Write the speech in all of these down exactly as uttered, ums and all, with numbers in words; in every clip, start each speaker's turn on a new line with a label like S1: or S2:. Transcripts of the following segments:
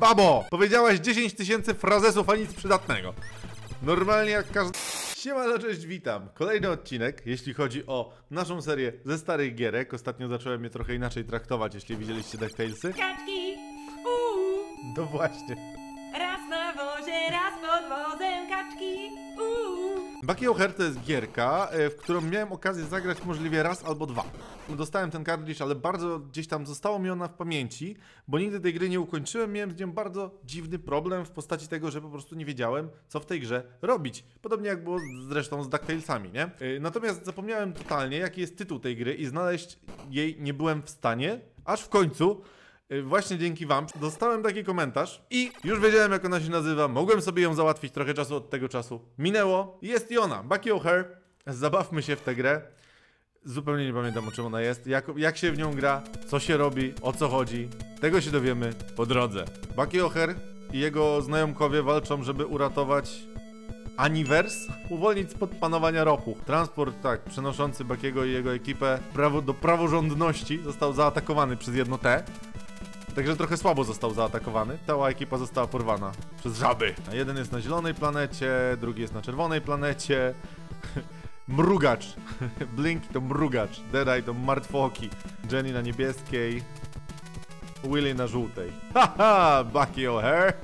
S1: Babo! Powiedziałaś dziesięć tysięcy frazesów, a nic przydatnego. Normalnie jak każdy... Siemano, cześć, witam. Kolejny odcinek, jeśli chodzi o naszą serię ze starych gierek. Ostatnio zacząłem je trochę inaczej traktować, jeśli widzieliście DuckTalesy.
S2: Kaczki, uuu.
S1: No właśnie.
S2: Raz na wozie, raz pod wozem, kaczki, uuu.
S1: Bucky O'Hare to jest gierka, w którą miałem okazję zagrać możliwie raz albo dwa. Dostałem ten kartridż, ale bardzo gdzieś tam zostało mi ona w pamięci, bo nigdy tej gry nie ukończyłem. Miałem z nią bardzo dziwny problem w postaci tego, że po prostu nie wiedziałem, co w tej grze robić. Podobnie jak było zresztą z DuckTalesami, nie? Natomiast zapomniałem totalnie, jaki jest tytuł tej gry i znaleźć jej nie byłem w stanie, aż w końcu... Właśnie dzięki wam dostałem taki komentarz i już wiedziałem, jak ona się nazywa. Mogłem sobie ją załatwić, trochę czasu od tego czasu minęło. Jest i ona, Bucky O'Hare. Zabawmy się w tę grę. Zupełnie nie pamiętam, o czym ona jest, jak, jak się w nią gra, co się robi, o co chodzi. Tego się dowiemy po drodze. Bucky O'Hare i jego znajomkowie walczą, żeby uratować Aniwers, uwolnić spod panowania ropuch. Transport, tak, przenoszący Buckiego i jego ekipę prawo, do praworządności został zaatakowany przez jedno T. Także trochę słabo został zaatakowany. Cała ekipa została porwana przez żaby. A jeden jest na zielonej planecie, drugi jest na czerwonej planecie. Mrugacz. Blinky to mrugacz. Deadeye to martwoki. Jenny na niebieskiej. Willy na żółtej. Haha, Bucky O'Hare.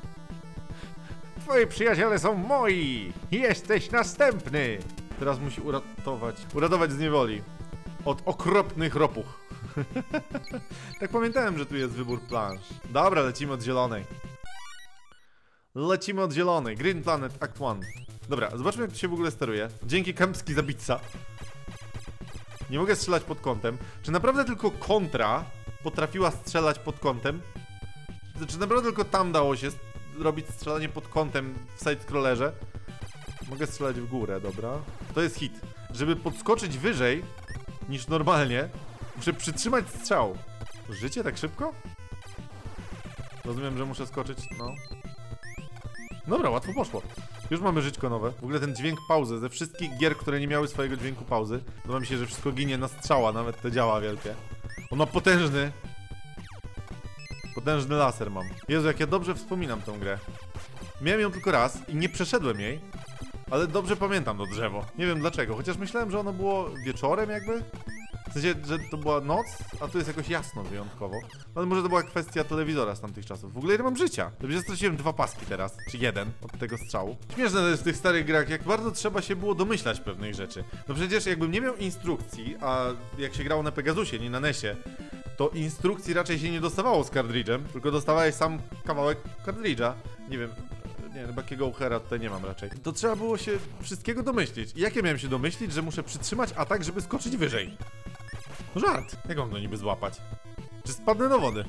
S1: Twoi przyjaciele są moi. Jesteś następny. Teraz musi uratować. Uratować z niewoli. Od okropnych ropuch. Tak pamiętałem, że tu jest wybór plansz. Dobra, lecimy od zielonej. Lecimy od zielonej. Green Planet Act jeden. Dobra, zobaczmy, jak to się w ogóle steruje. Dzięki Kępski zabitca. Nie mogę strzelać pod kątem. Czy naprawdę tylko kontra potrafiła strzelać pod kątem? Czy naprawdę tylko tam dało się robić strzelanie pod kątem w side-scrollerze? Mogę strzelać w górę, dobra. To jest hit. Żeby podskoczyć wyżej niż normalnie, muszę przytrzymać strzał. Życie tak szybko? Rozumiem, że muszę skoczyć, no. Dobra, łatwo poszło. Już mamy żyćko nowe. W ogóle ten dźwięk pauzy, ze wszystkich gier, które nie miały swojego dźwięku pauzy, podoba mi się, że wszystko ginie na strzała, nawet te działa wielkie. On ma potężny... Potężny laser mam. Jezu, jak ja dobrze wspominam tę grę. Miałem ją tylko raz i nie przeszedłem jej, ale dobrze pamiętam to drzewo. Nie wiem dlaczego, chociaż myślałem, że ono było wieczorem jakby. W sensie, że to była noc, a tu jest jakoś jasno wyjątkowo. Ale może to była kwestia telewizora z tamtych czasów. W ogóle ile mam życia? Dobrze, straciłem dwa paski teraz, czy jeden od tego strzału. Śmieszne to jest w tych starych grach, jak bardzo trzeba się było domyślać pewnych rzeczy. No przecież jakbym nie miał instrukcji, a jak się grało na Pegasusie, nie na nesie, to instrukcji raczej się nie dostawało z kartridżem, tylko dostawałeś sam kawałek kartridża. Nie wiem, nie, Bucky'ego O'Hare'a tutaj nie mam raczej. To trzeba było się wszystkiego domyślić. I jak ja miałem się domyślić, że muszę przytrzymać atak, żeby skoczyć wyżej? No żart. Jak mam go niby złapać? Czy spadnę do wody?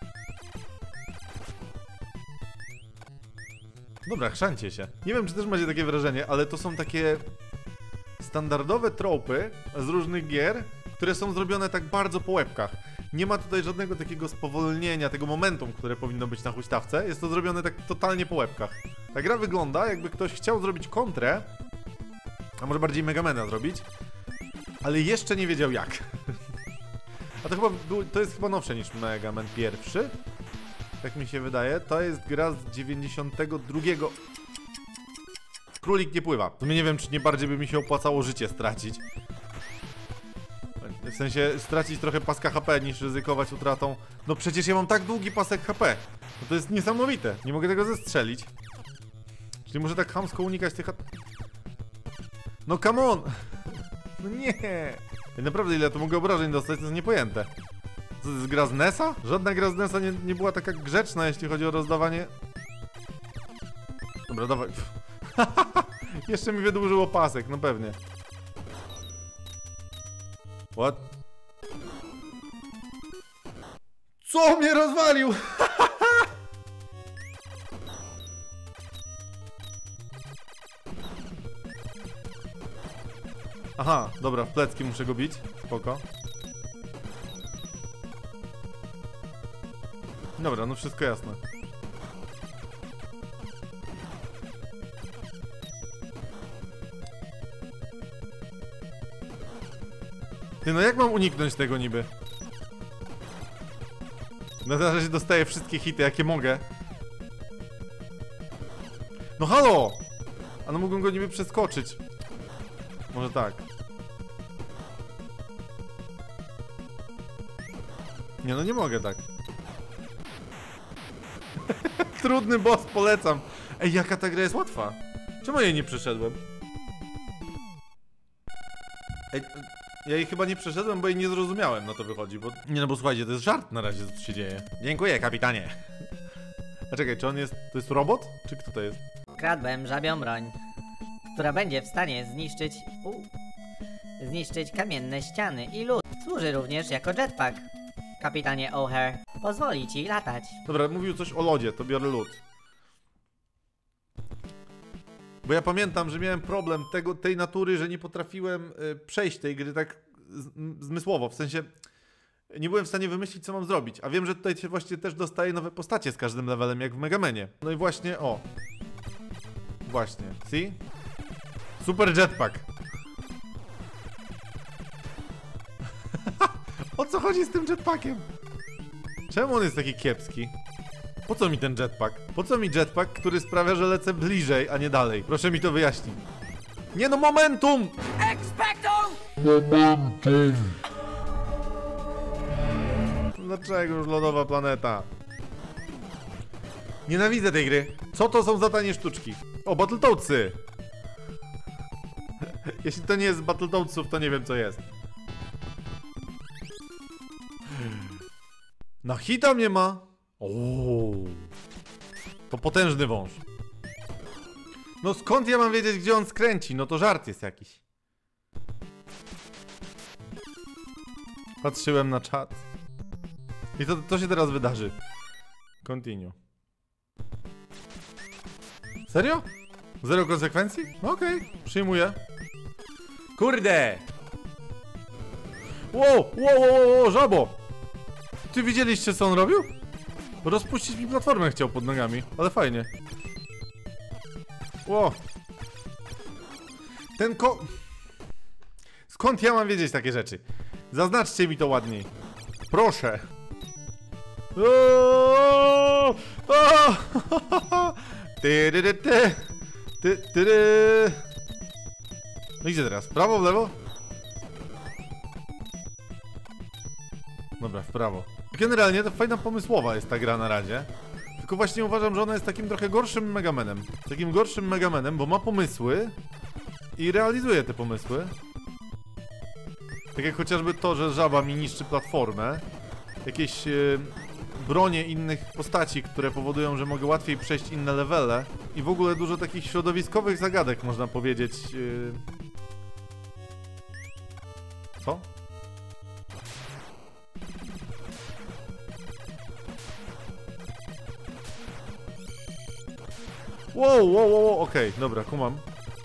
S1: Dobra, chrzancie się. Nie wiem, czy też macie takie wrażenie, ale to są takie standardowe tropy z różnych gier, które są zrobione tak bardzo po łebkach. Nie ma tutaj żadnego takiego spowolnienia, tego momentum, które powinno być na huśtawce. Jest to zrobione tak totalnie po łebkach. Ta gra wygląda, jakby ktoś chciał zrobić kontrę, a może bardziej Megamana zrobić, ale jeszcze nie wiedział jak. A to chyba był, to jest chyba nowsze niż Mega Man pierwszy. Tak mi się wydaje. To jest gra z dziewięćdziesiątego drugiego. Królik nie pływa. W sumie nie wiem, czy nie bardziej by mi się opłacało życie stracić. W sensie stracić trochę paska H P niż ryzykować utratą. No przecież ja mam tak długi pasek H P. No to jest niesamowite. Nie mogę tego zestrzelić. Czyli muszę tak chamsko unikać tych... No come on! No nie! Ja naprawdę ile to mogę obrażeń dostać, to jest niepojęte. Co to jest gra z nesa? Żadna gra z nesa nie, nie była taka grzeczna, jeśli chodzi o rozdawanie. Dobra, dawaj. Jeszcze mi wydłużyło pasek, no pewnie. What? Co mnie rozwalił? Aha, dobra, w plecki muszę go bić. Spoko. Dobra, no wszystko jasne. Ty, no jak mam uniknąć tego niby? Na razie dostaję wszystkie hity, jakie mogę. No halo! A no mógłbym go niby przeskoczyć. Może tak. Nie no, nie mogę tak. Trudny boss, polecam. Ej, jaka ta gra jest łatwa. Czemu jej nie przeszedłem? Ej, ja jej chyba nie przeszedłem, bo jej nie zrozumiałem, no to wychodzi, bo... Nie no, bo słuchajcie, to jest żart na razie, co tu się dzieje. Dziękuję, kapitanie. A czekaj, czy on jest... To jest robot? Czy kto to jest?
S3: Kradłem żabią broń, która będzie w stanie zniszczyć... U, zniszczyć kamienne ściany i lód. Służy również jako jetpack. Kapitanie O'Hare, pozwoli ci latać.
S1: Dobra, mówił coś o lodzie, to biorę lód. Bo ja pamiętam, że miałem problem tego, tej natury, że nie potrafiłem y, przejść tej gry tak z, zmysłowo, w sensie nie byłem w stanie wymyślić, co mam zrobić. A wiem, że tutaj się właśnie też dostaje nowe postacie z każdym levelem, jak w Megamanie. No i właśnie, o. Właśnie, see? Super jetpack. O co chodzi z tym jetpackiem? Czemu on jest taki kiepski? Po co mi ten jetpack? Po co mi jetpack, który sprawia, że lecę bliżej, a nie dalej? Proszę mi to wyjaśnić. Nie no, momentum!
S2: Expecto!
S1: Momentum! Dlaczego już lodowa planeta? Nienawidzę tej gry. Co to są za tanie sztuczki? O, Battletoadsy! Jeśli to nie jest z Battletoadsów, to nie wiem, co jest. Na hita mnie ma. Ooo. To potężny wąż. No skąd ja mam wiedzieć, gdzie on skręci? No to żart jest jakiś. Patrzyłem na czat. I to, to się teraz wydarzy. Continue. Serio? Zero konsekwencji? No okej, okay. Przyjmuję. Kurde! Wow, wow, wow, wow, żabo! Ty widzieliście, co on robił? Rozpuścić mi platformę chciał pod nogami, ale fajnie. Ło. Ten ko... Skąd ja mam wiedzieć takie rzeczy? Zaznaczcie mi to ładniej. Proszę. Oooo! O! Ty, ty, ty, ty. Ty, ty, ty. No idzie teraz? Prawo, w lewo? Dobra, w prawo. Generalnie to fajna pomysłowa jest ta gra na razie. Tylko właśnie uważam, że ona jest takim trochę gorszym Megamanem. Takim gorszym Megamanem, bo ma pomysły i realizuje te pomysły. Tak jak chociażby to, że żaba mi niszczy platformę. Jakieś yy, bronie innych postaci, które powodują, że mogę łatwiej przejść inne levele. I w ogóle dużo takich środowiskowych zagadek, można powiedzieć. Yy... Co? Wow, wow, wow, wow. Okej, okay, dobra, kumam.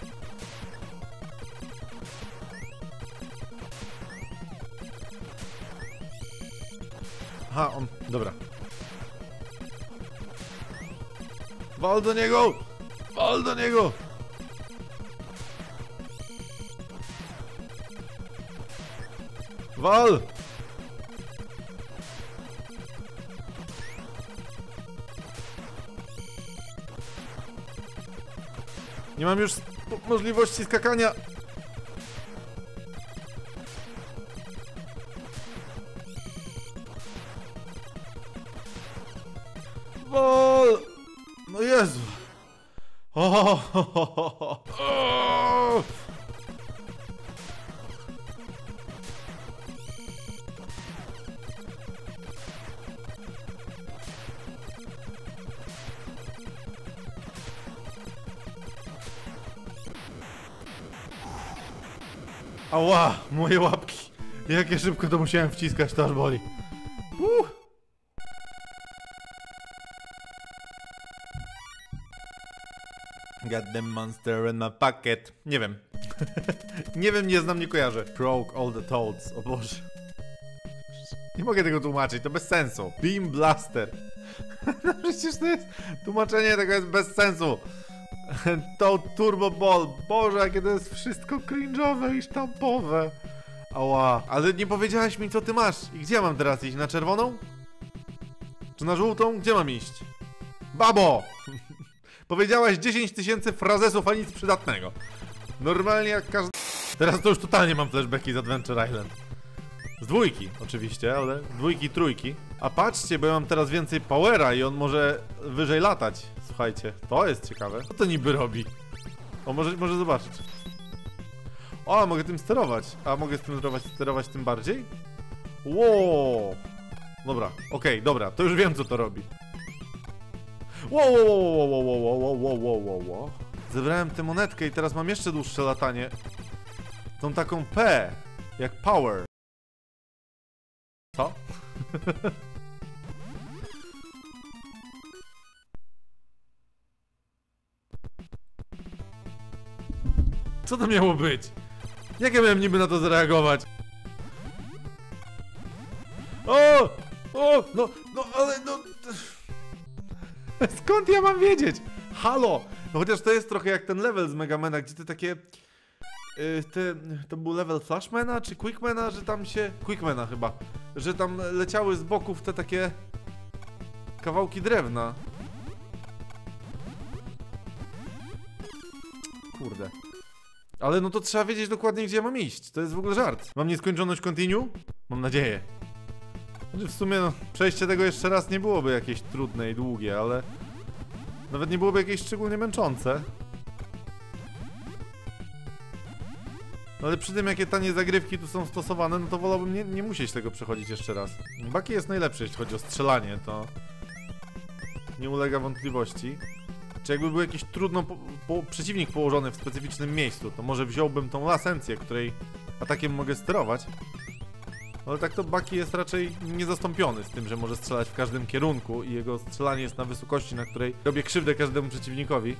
S1: Aha, on, dobra. Wal do niego! Wal do niego! Wal! Nie mam już możliwości skakania. Wol! No Jezu. O, ho, ho, ho, ho. O! Ała, moje łapki. Jakie szybko to musiałem wciskać, to aż boli. Uh. Got them monster in my pocket. Nie wiem. Nie wiem, nie znam, nie kojarzę. Broke all the toads. O Boże. Nie mogę tego tłumaczyć, to bez sensu. Beam Blaster. No przecież to jest... Tłumaczenie tego jest bez sensu. Toad Turbo Ball. Boże, jakie to jest wszystko cringe'owe i sztampowe. Ała. Ale nie powiedziałaś mi, co ty masz. I gdzie ja mam teraz iść? Na czerwoną? Czy na żółtą? Gdzie mam iść? Babo! Powiedziałaś dziesięć tysięcy frazesów, a nic przydatnego. Normalnie jak każdy... Teraz to już totalnie mam flashbacki z Adventure Island. Z dwójki oczywiście, ale dwójki, trójki. A patrzcie, bo ja mam teraz więcej powera i on może wyżej latać. Słuchajcie, to jest ciekawe. Co to niby robi? O, może, może zobaczyć. O, mogę tym sterować. A mogę z tym sterować, sterować tym bardziej? Wow. Dobra, okej, okay, dobra, to już wiem co to robi. Wow, wow, wow, wow, wow, wow, wow, wow, wow, wow. Zebrałem tę monetkę i teraz mam jeszcze dłuższe latanie. Tą taką P, jak power. Co? Co to miało być? Jak ja miałem niby na to zareagować? O! O! No, no, ale no... Skąd ja mam wiedzieć? Halo! No chociaż to jest trochę jak ten level z Megamana, gdzie te takie... Yy, te, to był level Flashmana czy Quickmana, że tam się... Quickmana chyba. Że tam leciały z boków te takie... kawałki drewna. Kurde. Ale no to trzeba wiedzieć dokładnie, gdzie ja mam iść. To jest w ogóle żart. Mam nieskończoność continue? Mam nadzieję. Znaczy w sumie no, przejście tego jeszcze raz nie byłoby jakieś trudne i długie, ale... Nawet nie byłoby jakieś szczególnie męczące. Ale przy tym, jakie tanie zagrywki tu są stosowane, no to wolałbym nie, nie musieć tego przechodzić jeszcze raz. Baki jest najlepszy, jeśli chodzi o strzelanie, to... nie ulega wątpliwości. Czy jakby był jakiś trudno po, po, przeciwnik położony w specyficznym miejscu, to może wziąłbym tą lasencję, której atakiem mogę sterować. Ale tak to Baki jest raczej niezastąpiony z tym, że może strzelać w każdym kierunku i jego strzelanie jest na wysokości, na której robię krzywdę każdemu przeciwnikowi.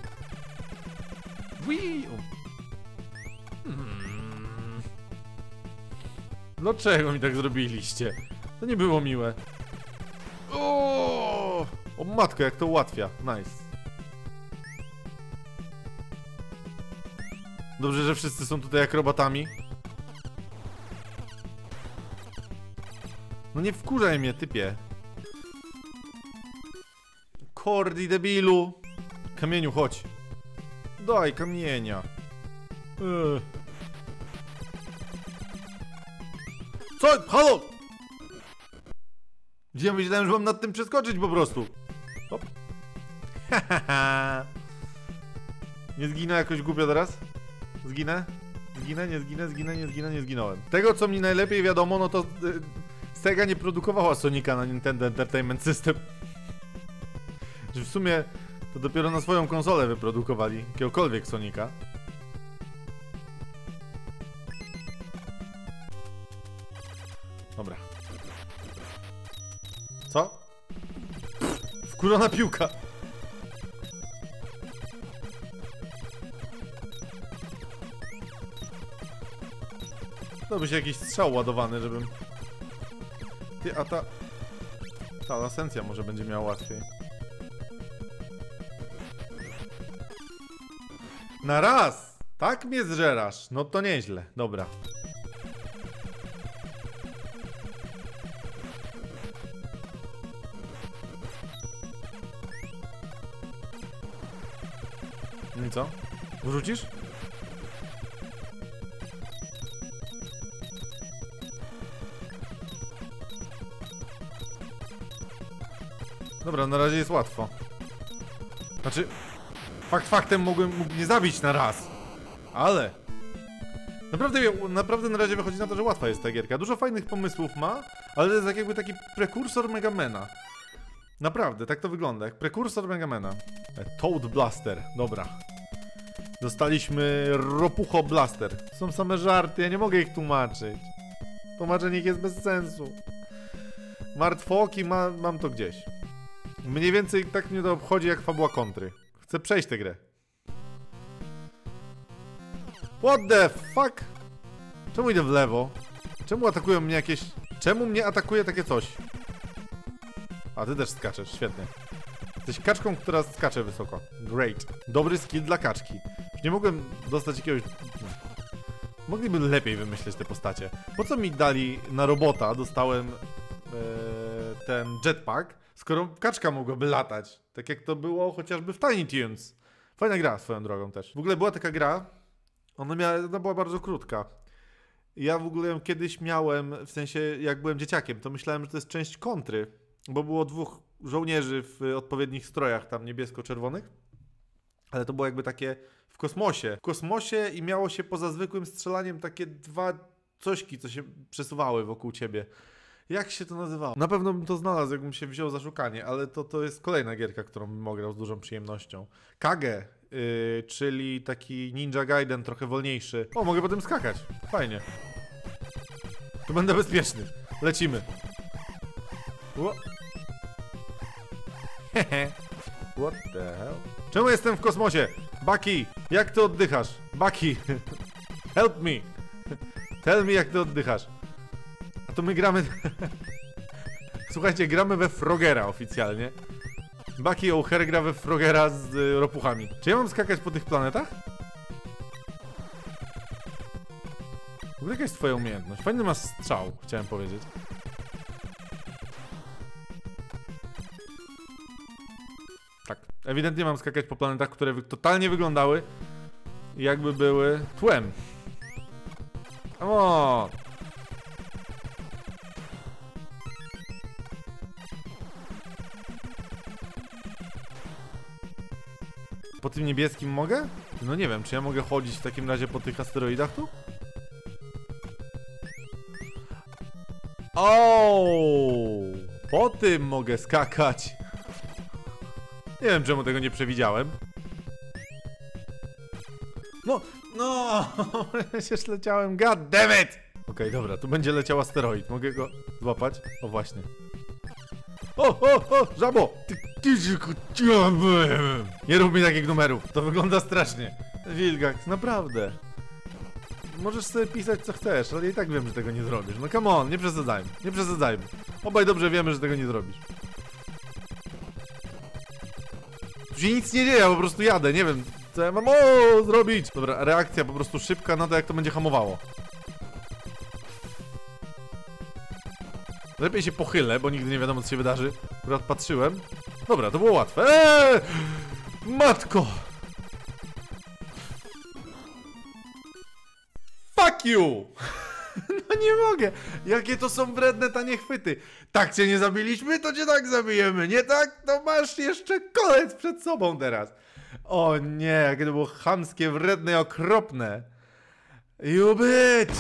S1: Wii! Hmm. Dlaczego mi tak zrobiliście? To nie było miłe. O, o matko, jak to ułatwia. Nice. Dobrze, że wszyscy są tutaj akrobatami. No nie wkurzaj mnie, typie. Kordi debilu. Kamieniu, chodź. Daj kamienia. Ech. Co? Halo! Ja myślałem, że mam nad tym przeskoczyć po prostu. Hop. Nie zginę jakoś głupio teraz? Zginę? Zginę, nie zginę, zginę, nie zginę, nie zginąłem. Tego, co mi najlepiej wiadomo, no to... Yy, Sega nie produkowała Sonika na Nintendo Entertainment System. Że w sumie to dopiero na swoją konsolę wyprodukowali jakiegokolwiek Sonika. Dobra. Co? Wkurzona piłka. To by się jakiś strzał ładowany, żebym... Ty, a ta... Ta lasencja może będzie miała łatwiej. Na raz! Tak mnie zżerasz. No to nieźle. Dobra. No i co? Wrzucisz? Dobra, na razie jest łatwo. Znaczy, fakt faktem mogłem mógł mnie zabić na raz. Ale naprawdę, naprawdę na razie wychodzi na to, że łatwa jest ta gierka. Dużo fajnych pomysłów ma, ale to jest tak jakby taki prekursor Megamana. Naprawdę, tak to wygląda, jak prekursor Megamana. Toad Blaster, dobra. Dostaliśmy Ropucho Blaster. Są same żarty, ja nie mogę ich tłumaczyć. Tłumaczenie ich jest bez sensu. Martwoki, ma, mam to gdzieś. Mniej więcej tak mnie to obchodzi jak fabuła kontry. Chcę przejść tę grę. What the fuck? Czemu idę w lewo? Czemu atakują mnie jakieś... Czemu mnie atakuje takie coś? A ty też skaczesz, świetnie. Jesteś kaczką, która skacze wysoko. Great. Dobry skill dla kaczki. Już nie mogłem dostać jakiegoś... Mogliby lepiej wymyśleć te postacie. Po co mi dali na robota, dostałem... ten jetpack, skoro kaczka mogłaby latać, tak jak to było chociażby w Tiny Toons. Fajna gra swoją drogą też. W ogóle była taka gra, ona, miała, ona była bardzo krótka. Ja w ogóle ją kiedyś miałem, w sensie jak byłem dzieciakiem, to myślałem, że to jest część kontry, bo było dwóch żołnierzy w odpowiednich strojach tam niebiesko-czerwonych, ale to było jakby takie w kosmosie. W kosmosie i miało się poza zwykłym strzelaniem takie dwa cośki, co się przesuwały wokół ciebie. Jak się to nazywało? Na pewno bym to znalazł, jakbym się wziął za szukanie, ale to, to jest kolejna gierka, którą bym grał z dużą przyjemnością. Kage, yy, czyli taki Ninja Gaiden, trochę wolniejszy. O, mogę potem skakać. Fajnie. Tu będę bezpieczny. Lecimy. Ło. Hehe. What the hell? Czemu jestem w kosmosie? Bucky, jak ty oddychasz? Bucky, help me. Tell me, jak ty oddychasz. A to my gramy... Słuchajcie, gramy we Frogera oficjalnie. Bucky O'Hare gra we Frogera z y, ropuchami. Czy ja mam skakać po tych planetach? W ogóle jaka jest twoja umiejętność? Fajny masz strzał, chciałem powiedzieć. Tak, ewidentnie mam skakać po planetach, które wy totalnie wyglądały jakby były tłem. O! Po tym niebieskim mogę? No nie wiem, czy ja mogę chodzić w takim razie po tych asteroidach tu? O! Po tym mogę skakać. Nie wiem, czemu tego nie przewidziałem. No, no, przecież leciałem, god damn it! Okej, okay, dobra, tu będzie leciał asteroid, mogę go złapać? O, właśnie. O, o, o, żabo! Nie rób mi takich numerów, to wygląda strasznie. Wilgax, naprawdę. Możesz sobie pisać co chcesz, ale i tak wiem, że tego nie zrobisz. No come on, nie przesadzajmy, nie przesadzajmy. Obaj dobrze wiemy, że tego nie zrobisz. Tu się nic nie dzieje, ja po prostu jadę, nie wiem, co ja mam o zrobić. Dobra, reakcja po prostu szybka na to, jak to będzie hamowało. Lepiej się pochylę, bo nigdy nie wiadomo, co się wydarzy. Akurat patrzyłem. Dobra, to było łatwe. Eee! Matko! Fuck you! No nie mogę! Jakie to są wredne tanie chwyty! Tak cię nie zabiliśmy, to cię tak zabijemy! Nie tak, to masz jeszcze kolec przed sobą teraz! O nie, jakie to było chamskie, wredne i okropne! You bitch!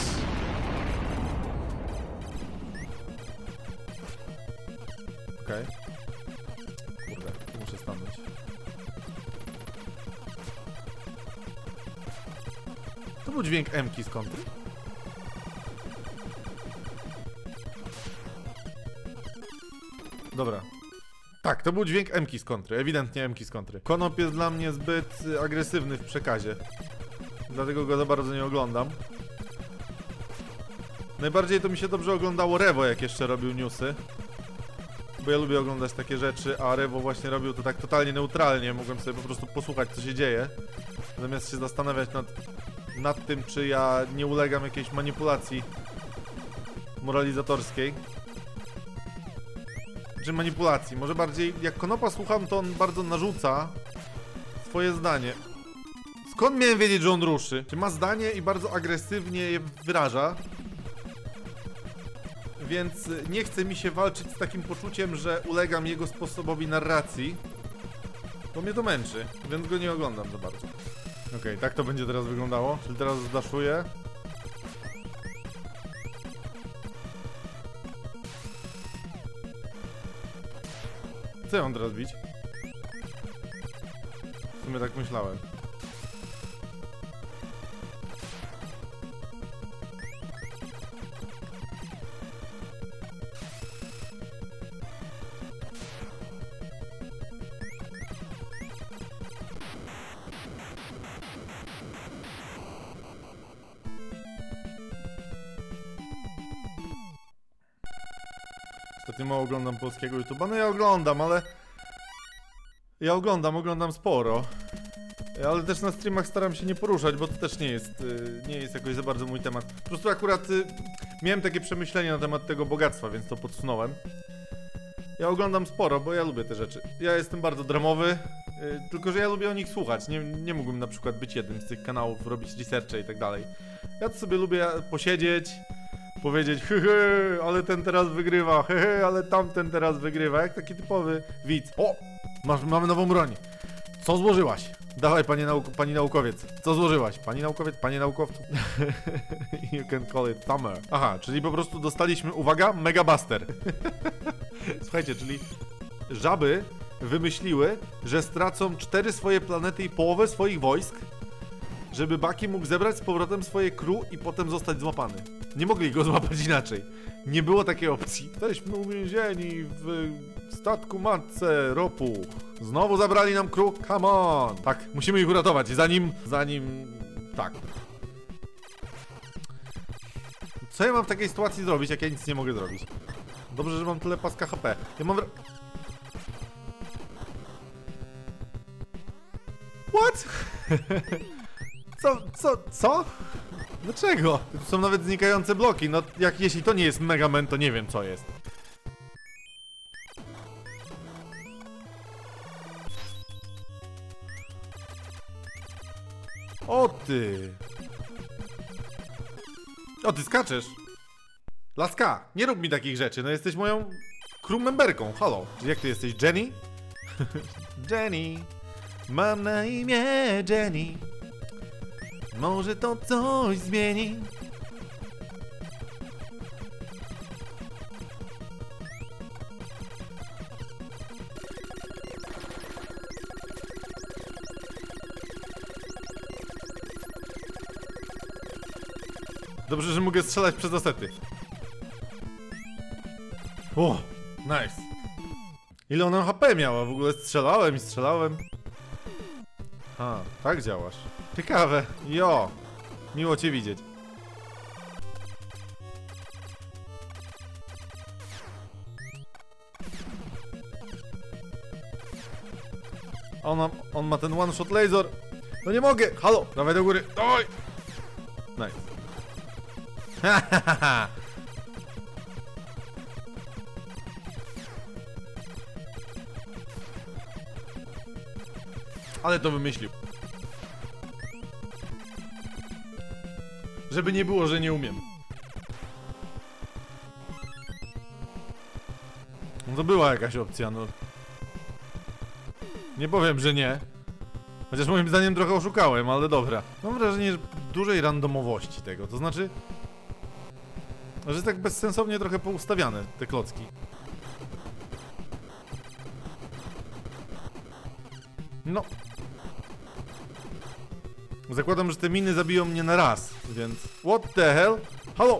S1: Okej. Okay. Kurde, muszę stanąć. To był dźwięk M-ki z kontry? Dobra. Tak, to był dźwięk M-ki z kontry, ewidentnie M-ki z kontry. Konop jest dla mnie zbyt agresywny w przekazie. Dlatego go za bardzo nie oglądam. Najbardziej to mi się dobrze oglądało Rewo, jak jeszcze robił newsy. Bo ja lubię oglądać takie rzeczy, a Rewo właśnie robił to tak totalnie neutralnie. Mogłem sobie po prostu posłuchać, co się dzieje. Zamiast się zastanawiać nad, nad tym, czy ja nie ulegam jakiejś manipulacji moralizatorskiej. Czy manipulacji. Może bardziej, jak Konopa słucham, to on bardzo narzuca swoje zdanie. Skąd miałem wiedzieć, że on ruszy? Czy ma zdanie i bardzo agresywnie je wyraża? Więc nie chce mi się walczyć z takim poczuciem, że ulegam jego sposobowi narracji. Bo mnie to męczy, więc go nie oglądam za bardzo. Okej, okay, tak to będzie teraz wyglądało. Czyli teraz zdaszuję. Co ja mam teraz bić? W sumie tak myślałem. Ostatnio mało oglądam polskiego YouTube'a. No ja oglądam, ale... Ja oglądam, oglądam sporo. Ale też na streamach staram się nie poruszać, bo to też nie jest, nie jest jakoś za bardzo mój temat. Po prostu akurat miałem takie przemyślenia na temat tego bogactwa, więc to podsunąłem. Ja oglądam sporo, bo ja lubię te rzeczy. Ja jestem bardzo dramowy, yy, tylko że ja lubię o nich słuchać. Nie, nie mógłbym na przykład być jednym z tych kanałów, robić researche i tak dalej. Ja to sobie lubię posiedzieć, powiedzieć hehe, ale ten teraz wygrywa, hehe, ale tamten teraz wygrywa, jak taki typowy widz. O! Masz, mamy nową broń. Co złożyłaś? Dawaj, panie nauk pani naukowiec. Co złożyłaś? Pani naukowiec? Panie naukowcu? You can call it Summer. Aha, czyli po prostu dostaliśmy, uwaga, Mega Buster. Słuchajcie, czyli żaby wymyśliły, że stracą cztery swoje planety i połowę swoich wojsk, żeby Baki mógł zebrać z powrotem swoje crew i potem zostać złapany. Nie mogli go złapać inaczej. Nie było takiej opcji. Jesteśmy uwięzieni w statku matce ropu. Znowu zabrali nam crew? Come on! Tak, musimy ich uratować, zanim... zanim... tak. Co ja mam w takiej sytuacji zrobić, jak ja nic nie mogę zrobić? Dobrze, że mam tyle paska H P. Ja mam... What? Co? Co? Co? Dlaczego? Tu są nawet znikające bloki. No, jak jeśli to nie jest Mega Man, to nie wiem co jest. O ty! O, ty skaczesz! Laska, nie rób mi takich rzeczy, no jesteś moją crew memberką, halo. Czyli jak ty jesteś, Jenny? Jenny, mam na imię Jenny. Może to coś zmieni. Dobrze, że mogę strzelać przez asety. O, nice. Ile ona H P miała? W ogóle strzelałem i strzelałem. A, tak działasz. Ciekawe. Jo. Miło cię widzieć. On ma, on ma ten one shot laser. No nie mogę. Halo. Dawaj do góry. Oj. Nice. Hahaha. Ale to wymyślił. Żeby nie było, że nie umiem. No to była jakaś opcja, no. Nie powiem, że nie. Chociaż moim zdaniem trochę oszukałem, ale dobra. Mam wrażenie, że dużej randomowości tego, to znaczy... że jest tak bezsensownie trochę poustawiane, te klocki. No. Zakładam, że te miny zabiją mnie na raz, więc... What the hell? Halo!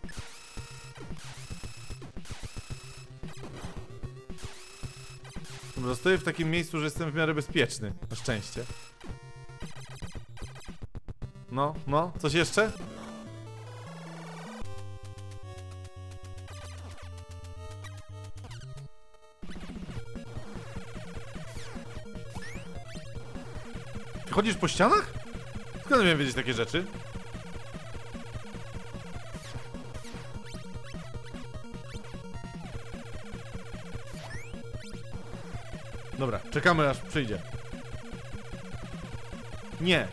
S1: Dobra, stoję w takim miejscu, że jestem w miarę bezpieczny. Na szczęście. No, no, coś jeszcze? Ty chodzisz po ścianach? Skąd miałem wiedzieć takie rzeczy? Dobra, czekamy aż przyjdzie. Nie.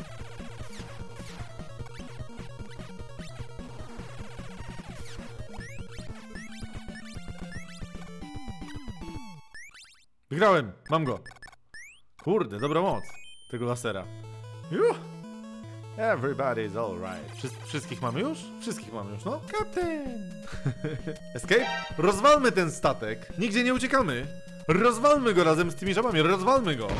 S1: Wygrałem, mam go. Kurde, dobra moc tego lasera. Juh. Everybody's alright. Wszy wszystkich mamy już? Wszystkich mamy już, no? Captain! Escape? Rozwalmy ten statek. Nigdzie nie uciekamy. Rozwalmy go razem z tymi żabami. Rozwalmy go.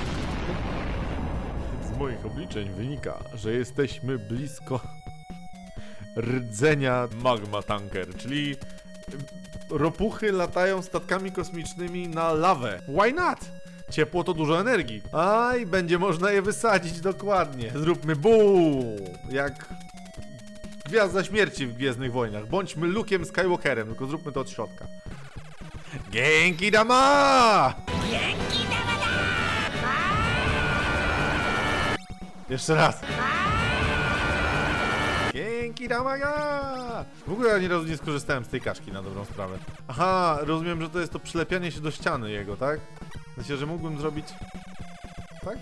S1: Z moich obliczeń wynika, że jesteśmy blisko rdzenia magma tanker, czyli ropuchy latają statkami kosmicznymi na lawę. Why not? Ciepło to dużo energii. A i będzie można je wysadzić dokładnie. Zróbmy boom! Jak Gwiazda Śmierci w Gwiezdnych Wojnach. Bądźmy Luke'em Skywalkerem, tylko zróbmy to od środka. Genki dama!
S2: Genki dama!
S1: Jeszcze raz. Genki Genki Damaga! W ogóle ani razu nie skorzystałem z tej kaczki na dobrą sprawę. Aha, rozumiem, że to jest to przylepianie się do ściany jego, tak? W sensie, że mógłbym zrobić... Tak?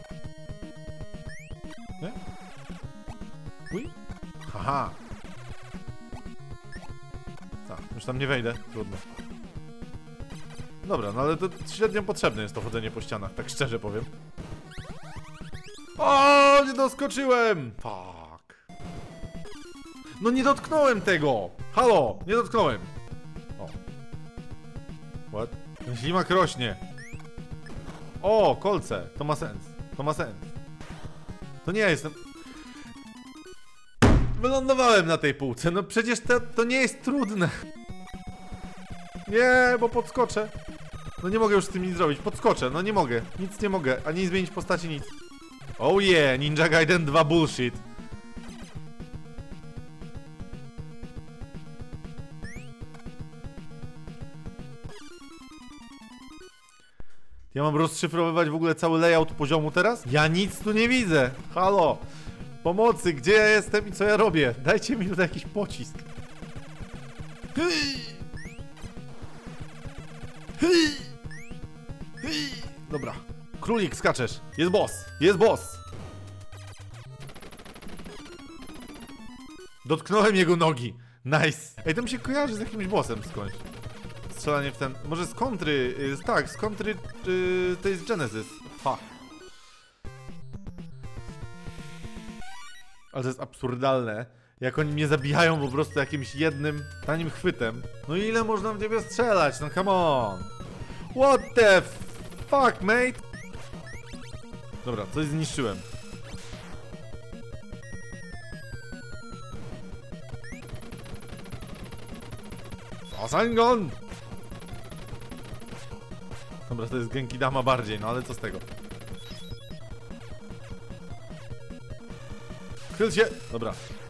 S1: Nie? Uj? Haha! Tak, już tam nie wejdę, trudno. Dobra, no ale to średnio potrzebne jest to chodzenie po ścianach, tak szczerze powiem. O, nie doskoczyłem! Fuck. No nie dotknąłem tego! Halo, nie dotknąłem! O. What? Ten ślimak rośnie. O, kolce, to ma sens, to ma sens. To nie jestem... Wylądowałem na tej półce, no przecież to, to nie jest trudne. Nie, bo podskoczę. No nie mogę już z tym nic zrobić, podskoczę, no nie mogę. Nic nie mogę, ani zmienić postaci, nic. Oh yeah, Ninja Gaiden dwa bullshit. Ja mam rozszyfrowywać w ogóle cały layout poziomu teraz? Ja nic tu nie widzę. Halo. Pomocy, gdzie ja jestem i co ja robię? Dajcie mi tutaj jakiś pocisk. Dobra. Królik, skaczesz. Jest boss. Jest boss. Dotknąłem jego nogi. Nice. Ej, to mi się kojarzy z jakimś bossem skądś. Strzelanie w ten... Może z kontry... y, Tak, z kontry... Yy, to jest Genesis. Ha. Ale to jest absurdalne. Jak oni mnie zabijają po prostu jakimś jednym tanim chwytem. No ile można w ciebie strzelać? No come on. What the fuck, mate? Dobra, coś zniszczyłem. Rasengan! Dobra, to jest Genki Dama bardziej, no ale co z tego? Chyl się! Dobra.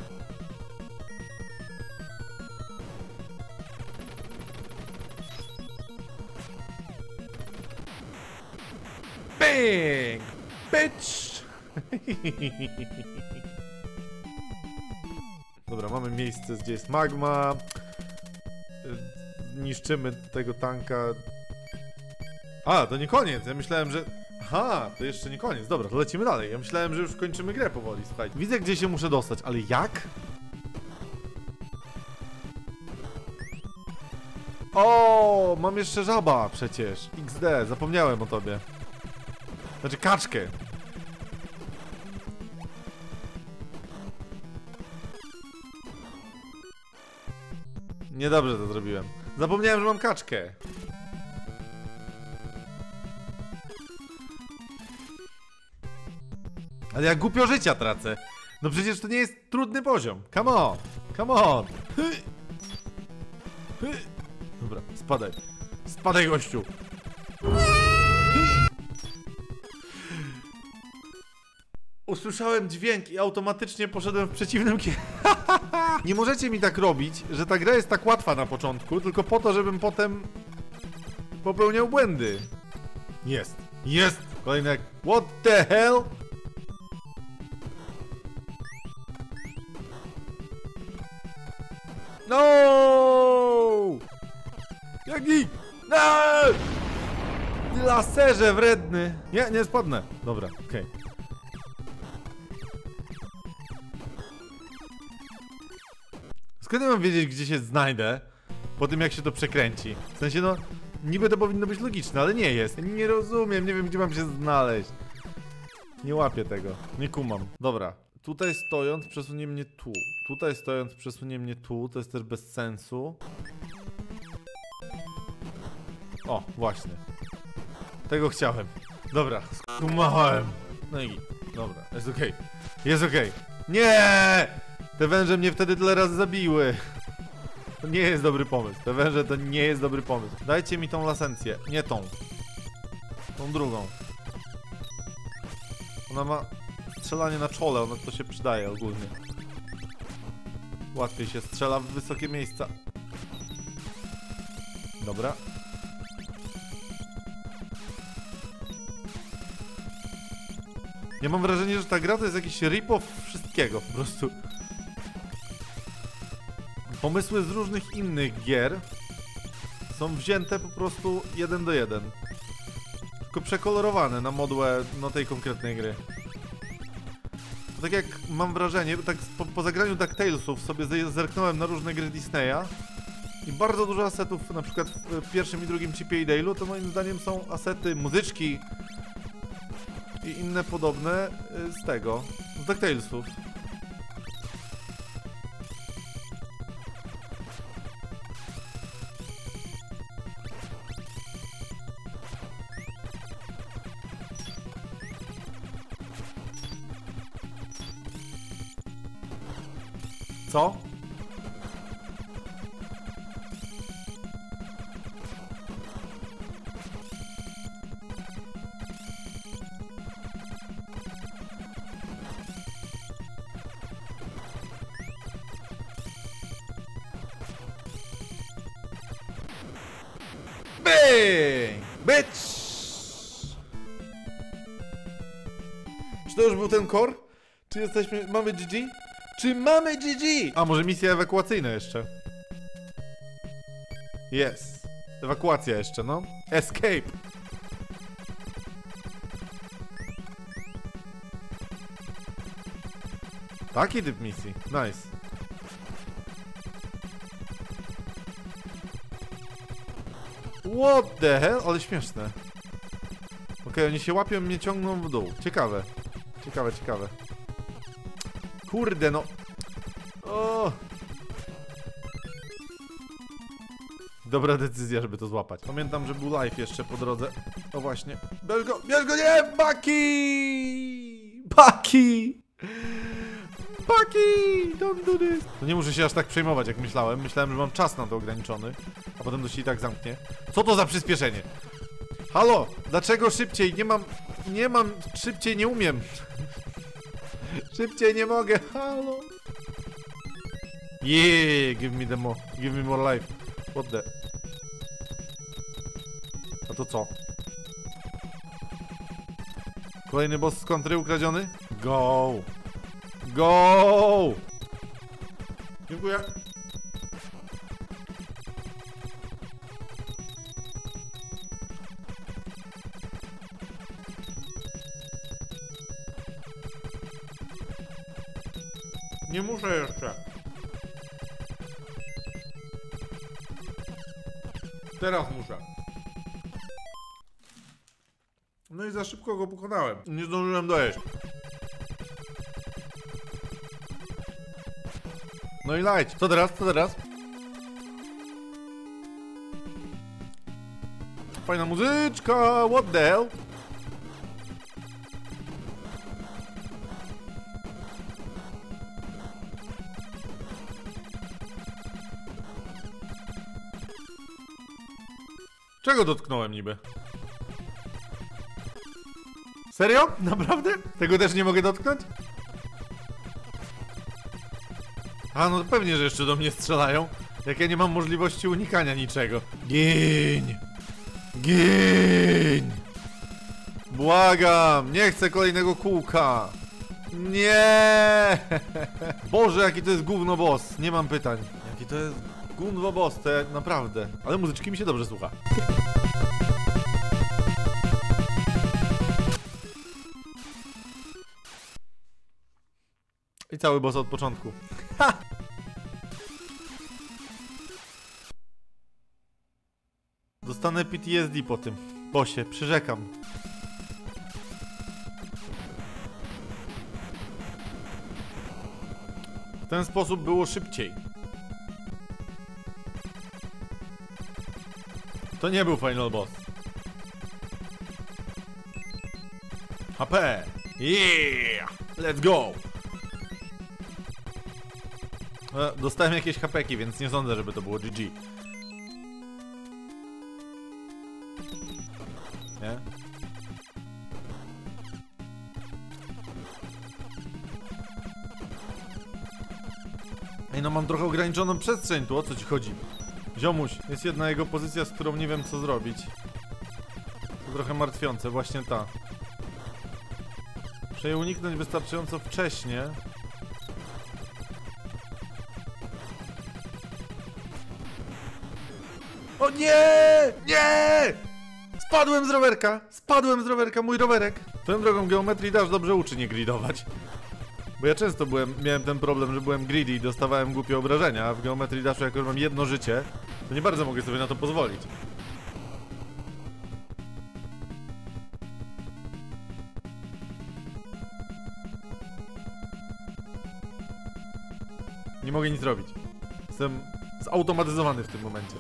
S1: Bang! Bitch! Dobra, mamy miejsce, gdzie jest magma. Niszczymy tego tanka. A, to nie koniec. Ja myślałem, że... Aha, to jeszcze nie koniec. Dobra, to lecimy dalej. Ja myślałem, że już kończymy grę powoli. Słuchajcie. Widzę, gdzie się muszę dostać, ale jak? O, mam jeszcze żaba przecież. iks de, zapomniałem o tobie. Znaczy kaczkę. Niedobrze to zrobiłem. Zapomniałem, że mam kaczkę. Ale ja głupio życia tracę. No przecież to nie jest trudny poziom. Come on, come on. Hy. Hy. Dobra, spadaj. Spadaj, gościu. Hy. Usłyszałem dźwięk i automatycznie poszedłem w przeciwnym kierunku. Nie możecie mi tak robić, że ta gra jest tak łatwa na początku, tylko po to, żebym potem popełniał błędy. Jest, jest. Kolejny. What the hell? No! Jaki? No! Ty laserze wredny! Nie, nie spadnę. Dobra, okej. Okay. Skąd ja mam wiedzieć, gdzie się znajdę po tym, jak się to przekręci? W sensie, no, niby to powinno być logiczne, ale nie jest. Nie rozumiem, nie wiem, gdzie mam się znaleźć. Nie łapię tego, nie kumam. Dobra, tutaj stojąc przesunie mnie tu. Tutaj stojąc przesunie mnie tu, to jest też bez sensu. O, właśnie. Tego chciałem. Dobra, skumałem. No i dobra, jest okej. Okay. Jest okej. Okay. Nie! Te węże mnie wtedy tyle razy zabiły. To nie jest dobry pomysł. Te węże to nie jest dobry pomysł. Dajcie mi tą lasencję. Nie tą. Tą drugą. Ona ma strzelanie na czole. Ona to się przydaje ogólnie. Łatwiej się strzela w wysokie miejsca. Dobra. Ja mam wrażenie, że ta gra to jest jakiś rip-off wszystkiego po prostu. Pomysły z różnych innych gier są wzięte po prostu jeden do jeden. Tylko przekolorowane na modłę no, tej konkretnej gry. Tak jak mam wrażenie, tak po, po zagraniu DuckTalesów sobie zerknąłem na różne gry Disneya i bardzo dużo asetów, na przykład w pierwszym i drugim Chipie i Dale'u, to moim zdaniem są asety, muzyczki i inne podobne z tego, z DuckTalesów. Co? Bang! Bitch! Czy to już był ten core? Czy jesteśmy... mamy G G? Czy mamy G G? A może misja ewakuacyjna jeszcze? Jest. Ewakuacja jeszcze, no. Escape. Taki typ misji. Nice. What the hell? Ale śmieszne. Okej, okay, oni się łapią, mnie ciągną w dół. Ciekawe. Ciekawe, ciekawe. Kurde, no. O. Dobra decyzja, żeby to złapać. Pamiętam, że był live jeszcze po drodze. O właśnie. Bierz go, bierz go, nie! Bucky! Bucky! Bucky! Don't do this! No nie muszę się aż tak przejmować, jak myślałem. Myślałem, że mam czas na to ograniczony. A potem to się i tak zamknie. Co to za przyspieszenie? Halo! Dlaczego szybciej? Nie mam... Nie mam... Szybciej nie umiem. Szybciej nie mogę. Halo! Yeah! Give me the more... Give me more life. What the... A to co? Kolejny boss z kontry ukradziony? Go! Go! Dziękuję. Nie muszę jeszcze. Teraz muszę. No i za szybko go pokonałem. Nie zdążyłem dojeść. No i light. Co teraz? Co teraz? Fajna muzyczka. What the hell? Czego dotknąłem niby? Serio? Naprawdę? Tego też nie mogę dotknąć? A no pewnie, że jeszcze do mnie strzelają. Jak ja nie mam możliwości unikania niczego. Giń! Giń! Błagam! Nie chcę kolejnego kółka! Nie! Boże, jaki to jest gówno boss. Nie mam pytań. Jaki to jest gówno boss, to ja, naprawdę. Ale muzyczki mi się dobrze słucha. I cały boss od początku. Ha! Dostanę P T S D po tym bossie, przyrzekam. W ten sposób było szybciej. To nie był final boss. H P! Yeah! Let's go! Dostałem jakieś hapeki, więc nie sądzę, żeby to było G G. Nie? Ej, no mam trochę ograniczoną przestrzeń tu, o co ci chodzi? Ziomuś, jest jedna jego pozycja, z którą nie wiem co zrobić. To trochę martwiące, właśnie ta. Muszę jej uniknąć wystarczająco wcześnie. O nie! Nie! Spadłem z rowerka! Spadłem z rowerka, mój rowerek! Swoją drogą Geometry Dash dobrze uczy nie gridować. Bo ja często byłem, miałem ten problem, że byłem greedy i dostawałem głupie obrażenia, a w Geometry Dashu, jako że mam jedno życie, to nie bardzo mogę sobie na to pozwolić. Nie mogę nic robić. Jestem zautomatyzowany w tym momencie.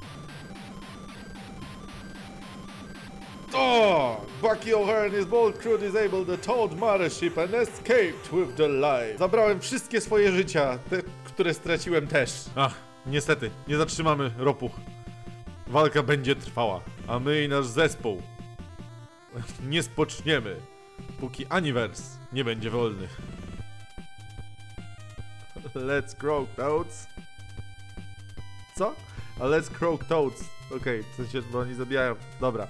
S1: O! Bucky O'Hare and his bold crew disabled the Toad Mothership and escaped with their lives. Zabrałem wszystkie swoje życia, te, które straciłem też. Ach, niestety, nie zatrzymamy ropuch. Walka będzie trwała, a my i nasz zespół nie spoczniemy, póki Aniverse nie będzie wolny. Let's croak toads. Co? A let's croak toads. Okej, okay, w sensie, bo oni zabijają. Dobra.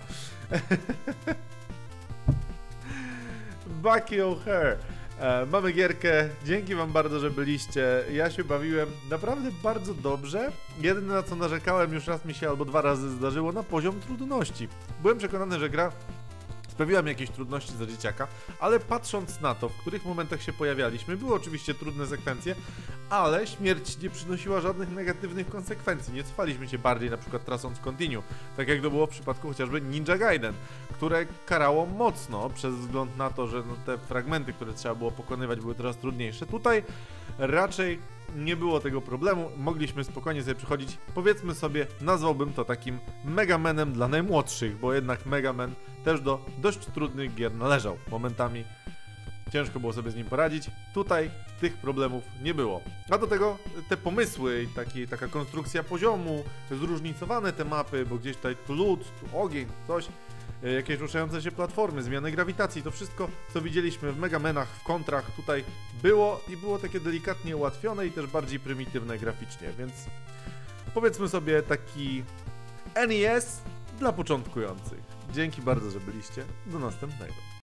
S1: Bucky O'Hare. E, mamy gierkę. Dzięki wam bardzo, że byliście. Ja się bawiłem naprawdę bardzo dobrze. Jedyne, na co narzekałem, już raz mi się albo dwa razy zdarzyło, na poziom trudności. Byłem przekonany, że gra sprawiła mi jakieś trudności za dzieciaka, ale patrząc na to, w których momentach się pojawialiśmy, były oczywiście trudne sekwencje, ale śmierć nie przynosiła żadnych negatywnych konsekwencji. Nie cofaliśmy się bardziej, na przykład tracąc continue, tak jak to było w przypadku chociażby Ninja Gaiden, które karało mocno przez wzgląd na to, że no, te fragmenty, które trzeba było pokonywać, były coraz trudniejsze. Tutaj raczej nie było tego problemu, mogliśmy spokojnie sobie przychodzić, powiedzmy sobie, nazwałbym to takim Mega Manem dla najmłodszych, bo jednak Mega Man też do dość trudnych gier należał. Momentami ciężko było sobie z nim poradzić, tutaj tych problemów nie było. A do tego te pomysły, taki, taka konstrukcja poziomu, zróżnicowane te mapy, bo gdzieś tutaj tu lód, tu ogień, coś, jakieś ruszające się platformy, zmiany grawitacji, to wszystko, co widzieliśmy w Mega Manach, w kontrach, tutaj było i było takie delikatnie ułatwione i też bardziej prymitywne graficznie, więc powiedzmy sobie taki N E S dla początkujących. Dzięki bardzo, że byliście. Do następnego.